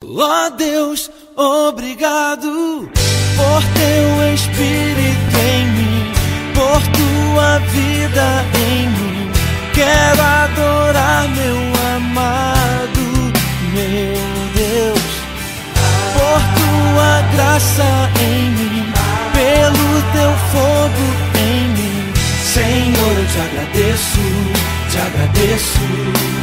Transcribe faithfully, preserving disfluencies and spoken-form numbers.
Ó Deus, obrigado por teu Espírito em mim, por tua vida em mim. Quero adorar meu amado, meu Deus, por tua graça em mim, pelo teu fogo em mim. Senhor, eu te agradeço, te agradeço.